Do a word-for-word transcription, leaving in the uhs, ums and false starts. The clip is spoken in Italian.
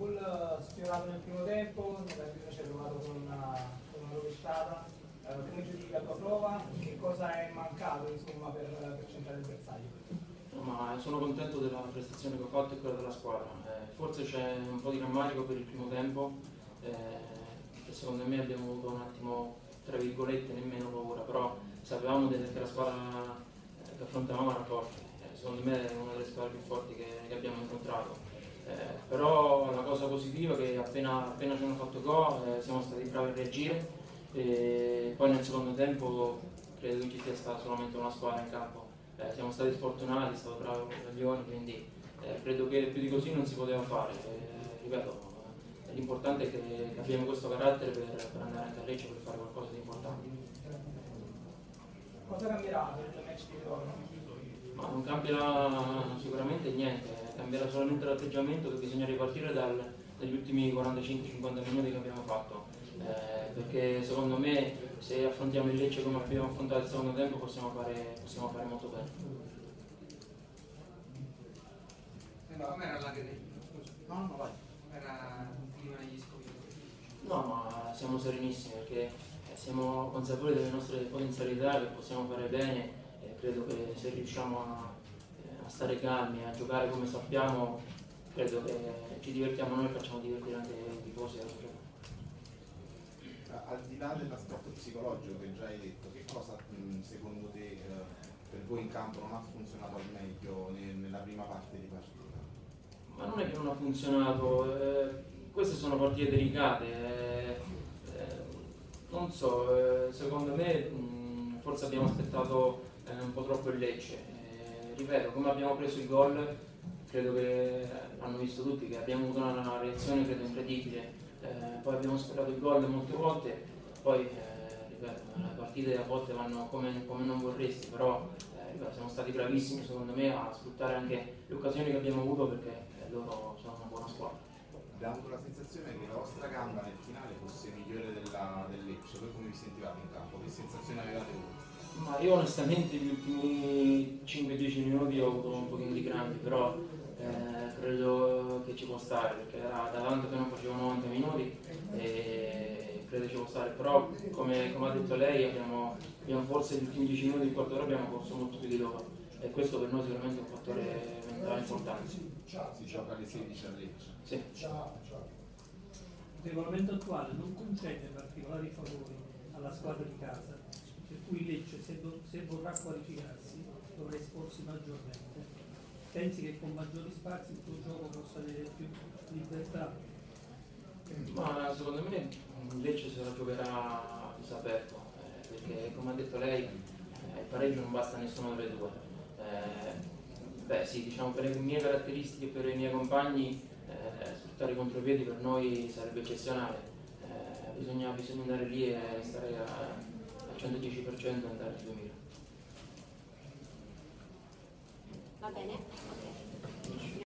gol sfiorato nel primo tempo, nella chiusura ci è arrivato con una, con una rovesciata. Eh, come giudichi la tua prova? Che cosa è mancato insomma, per, per centrare l'avversario? No, ma sono contento della prestazione che ho fatto e quella della squadra. Eh, forse c'è un po' di rammarico per il primo tempo, eh, che secondo me abbiamo avuto un attimo, tra virgolette, nemmeno paura, però sapevamo che la squadra che affrontavamo era forte. Eh, secondo me è una delle squadre più forti che, che abbiamo incontrato. Eh, però la cosa positiva è che appena, appena ci hanno fatto gol eh, siamo stati bravi a reagire e poi nel secondo tempo credo che ci sia stata solamente una squadra in campo. Eh, siamo stati sfortunati, è stato bravo Gaglioni, quindi eh, credo che più di così non si poteva fare. Eh, ripeto, eh, l'importante è che, che abbiamo questo carattere per, per andare anche a Lecce per fare qualcosa di importante. Cosa cambierà nel match di ritorno? Ma non cambierà sicuramente niente, cambierà solamente l'atteggiamento, che bisogna ripartire dal, dagli ultimi quarantacinque cinquanta minuti che abbiamo fatto, eh, perché secondo me se affrontiamo il Lecce come abbiamo affrontato il secondo tempo possiamo fare, possiamo fare molto bene. Com'era la che No, no, vai. era un clima negli scovili? No, ma siamo serenissimi perché siamo consapevoli delle nostre potenzialità, che possiamo fare bene. Credo che se riusciamo a, a stare calmi, a giocare come sappiamo, credo che ci divertiamo noi e facciamo divertire anche i tifosi della società. Al di là dell'aspetto psicologico che già hai detto, che cosa secondo te eh, per voi in campo non ha funzionato al meglio nella prima parte di partita? Ma non è che non ha funzionato, eh, queste sono partite delicate, eh, eh, non so, eh, secondo me mh, forse abbiamo aspettato Eh, un po' troppo il Lecce. Eh, ripeto, come abbiamo preso il gol, credo che hanno visto tutti che abbiamo avuto una, una reazione credo incredibile. Eh, poi abbiamo sperato il gol molte volte, poi eh, ripeto, le partite a volte vanno come, come non vorresti, però eh, ripeto, siamo stati bravissimi secondo me a sfruttare anche le occasioni che abbiamo avuto perché eh, loro sono una buona squadra. Abbiamo avuto la sensazione che la vostra gamba nel finale fosse migliore della, del Lecce. Voi come vi sentivate in campo? Che sensazione avevate voi? Ma io onestamente gli ultimi cinque dieci minuti ho avuto un pochino di crampi, però eh, credo che ci può stare, perché era da tanto che non facevo novanta minuti e credo ci può stare, però come, come ha detto lei abbiamo, abbiamo forse gli ultimi dieci minuti, il quarto d'ora abbiamo corso molto più di loro e questo per noi sicuramente è un fattore mentale importante. Si gioca alle sedici a Lecce. Sì. Il regolamento attuale non concede particolari favori alla squadra di casa, per cui Lecce, se, do, se vorrà qualificarsi, dovrà esporsi maggiormente. Pensi che con maggiori spazi il tuo gioco possa avere più libertà? Ma secondo me Lecce se la giocherà disaperto, eh, perché come ha detto lei eh, il pareggio non basta a nessuno delle due. Eh, beh sì, diciamo per le mie caratteristiche e per i miei compagni eh, sfruttare i contropiedi per noi sarebbe eccezionale. Eh, bisogna, bisogna andare lì e stare a al centodieci per cento e andare al duemila. Va bene? Ok.